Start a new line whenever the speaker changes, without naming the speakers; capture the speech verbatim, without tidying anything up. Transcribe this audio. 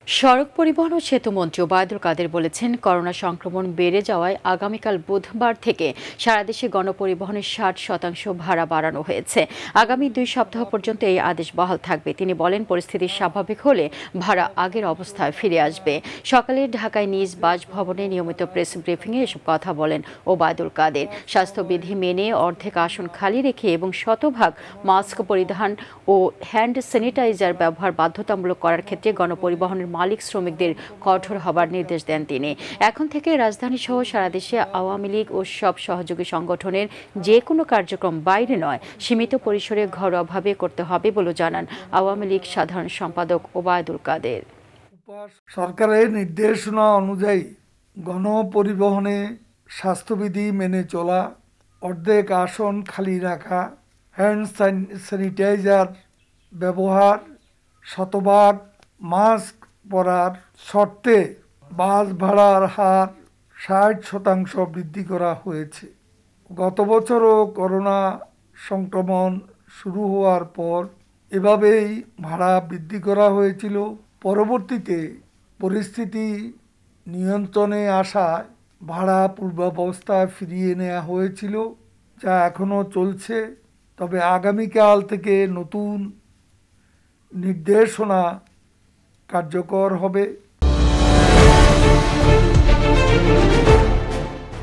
সড়ক পরিবহন ও সেতু মন্ত্রী ওবায়দুল কাদের বলেছেন, করোনা সংক্রমণ বেড়ে যাওয়ায় আগামীকাল বুধবার থেকে সারা দেশে গণপরিবহনের ষাট শতাংশ ভাড়া বাড়ানো হয়েছে। আগামী দুই সপ্তাহ পর্যন্ত এই আদেশ বহাল থাকবে। তিনি বলেন, পরিস্থিতি স্বাভাবিক হলে ভাড়া আগের অবস্থায় ফিরে আসবে। সকালে ঢাকায় নিজ বাসভবনে নিয়মিত প্রেস ব্রিফিংয়ে এসব কথা বলেন ওবায়দুল কাদের। স্বাস্থ্যবিধি মেনে অর্ধেক আসন খালি রেখে এবং শতভাগ মাস্ক পরিধান ও হ্যান্ড স্যানিটাইজার ব্যবহার বাধ্যতামূলক করার ক্ষেত্রে গণপরিবহনের মালিক শ্রমিকদের কঠোর হবার নির্দেশ দেন তিনি। এখন থেকে রাজধানী সহ সারা দেশে আওয়ামী লীগ ও সব সহযোগী সংগঠনের যে কোনো কার্যক্রম বাইরে নয়, সীমিত পরিসরে ঘরোয়াভাবে করতে হবে বলে জানান আওয়ামী লীগ সাধারণ সম্পাদক ওবায়দুল কাদের।
সরকারের নির্দেশনা অনুযায়ী গণপরিবহনে স্বাস্থ্যবিধি মেনে চলা, অর্ধেক আসন খালি রাখা, হ্যান্ড স্যানিটাইজার ব্যবহার, শতভাগ মাস্ক পরার শর্তে বাস ভাড়ার হার ষাট শতাংশ বৃদ্ধি করা হয়েছে। গত বছরও করোনা সংক্রমণ শুরু হওয়ার পর এভাবেই ভাড়া বৃদ্ধি করা হয়েছিল। পরবর্তীতে পরিস্থিতি নিয়ন্ত্রণে আসায় ভাড়া পূর্বাবস্থায় ফিরিয়ে নেওয়া হয়েছিল, যা এখনও চলছে। তবে আগামীকাল থেকে নতুন নির্দেশনা কার্যকর হবে।